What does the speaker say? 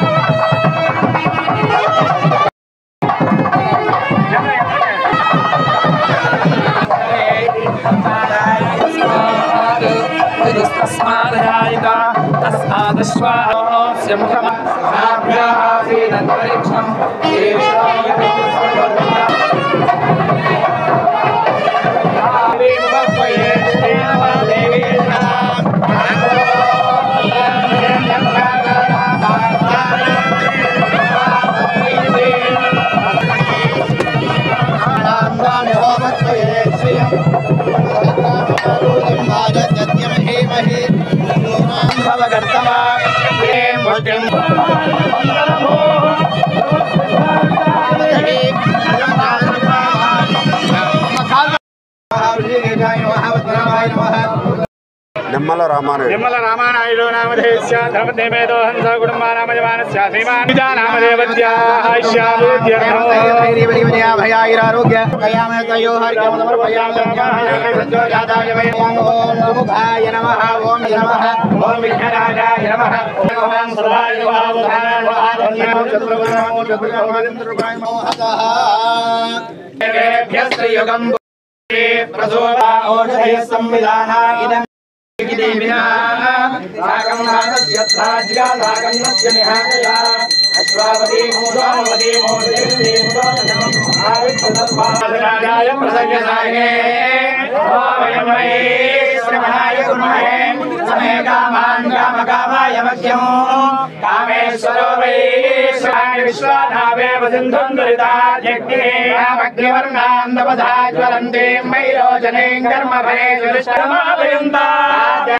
నిమ్మల రామానాయుడు నామధేయస్య ధర్మదేవేదో హంస కుటుంబానామజమానస్య శ్రీమాన్ నామదేవత్యారోగ్య కయామతయో హరికమ సమర్పయామి ఓం నమః ఓం నమః ఓం విఘ్నరాజాయ నమః ఓం సదాయ నమః ప్రసోదా ఓషధయ సంవిధానా ఇదం దేవినా సాగం నాగస్య త్రాజ్యా సాగం నస్య నిహాయా అశ్వావతి మూఢావతి మూఢేతి మూఢోనమః ఆవిత్తద్వాదరాజాయ ప్రసవ్యసాయనే ఓమయమై శ్రవణాయ గుణమహే సమే కామాన్ కామకామాయ మధ్యమో కామేశ్వరో వై శ్రాణి విశ్వానావేవ సింధుం దురితాజ్ఞే అగ్నివర్ణాందపదాజ్వలంతే వైరోచనే కర్మఫలే దురిష్టమాభయంతా